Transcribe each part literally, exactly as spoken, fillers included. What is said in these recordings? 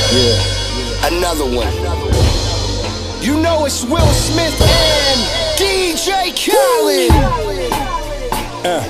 Yeah, another one. You know it's Will Smith and D J Khaled. Uh,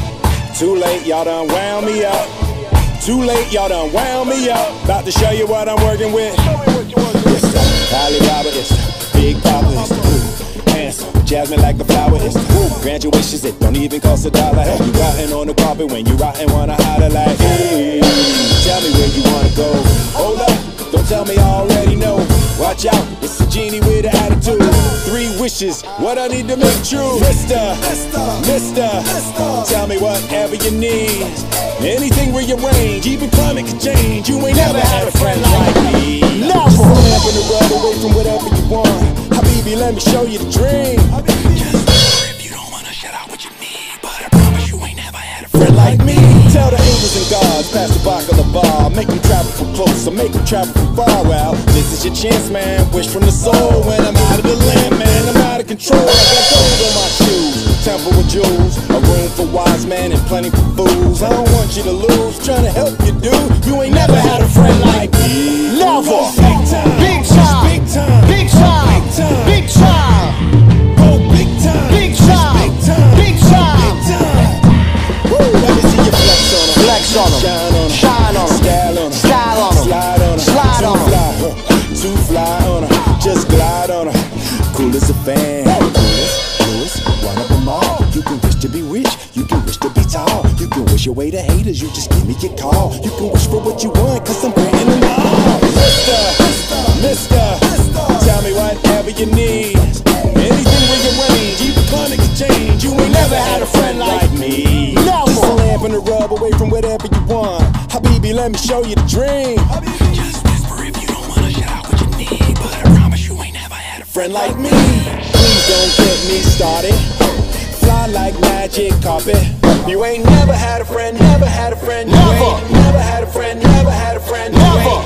too late, y'all done wound me up. Too late, y'all done wound me up. About to show you what I'm working with. It's the Alibaba, it's the Big Papa, it's the Ooh, handsome, Jasmine like a flower, it's the Ooh, graduations, it don't even cost a dollar. Hey, you riding on the carpet when you riding, wanna holler like, hey, tell me where you wanna go. Hold up, don't tell me I already know. Watch out, it's a genie with an attitude. Three wishes, what I need to make true. Mister, Mister, tell me whatever you need. Anything rearrange, even climate can change. You ain't never had a friend like me. Never. Just lamp in the rub away from whatever you want. Habibi, let me show you the dream. Just whisper if you don't wanna shut out what you need, but I promise you ain't never had a friend like me. Tell the angels and gods, pass the bar of the bar. Make them travel from close, or make them travel from far. Well, this is your chance, man. Wish from the soul. When I'm out of the land, man, I'm out of control. I got gold on my shoes, temple with jewels, a room for wise men and plenty for fools. I don't want you to lose, trying to help you, dude. You ain't never had a friend like me. Never. Big time, Big time, big time, big time, big time, big time. oh big time, Big time, big time, big time. big time. Woo, let me see you flex on 'em, Flex on 'em, shine on 'em, shine on 'em, style on 'em, style on 'em, slide on 'em, slide too on 'em. fly, huh, too fly on 'em, just glide on 'em. Cool as a fan, coolest, coolest, one of them all. You can wish to be rich, you can wish to be tall. You can wish away the haters, you just give me your call. You can wish for what you want, cause I'm granting them all. Mister, Mister, tell me whatever you need. Anything rearrange, even climate can change. You ain't never had a friend like me. Never. Just a lamp and a rub away from whatever you want. Habibi, let me show you the dream. Just whisper if you don't wanna shout out what you need, but I promise you ain't never had a friend like me. Please don't get me started. Fly like magic carpet. You ain't never had a friend, never had a friend. You Never. ain't never had a friend, never had a friend. You Never. ain't